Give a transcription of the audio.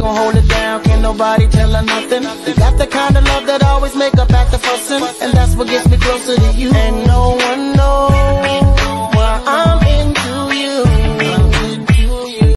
gon' hold it down, can't nobody tell her nothing. You got the kind of love that always make up after fussing, and that's what gets me closer to you. And no one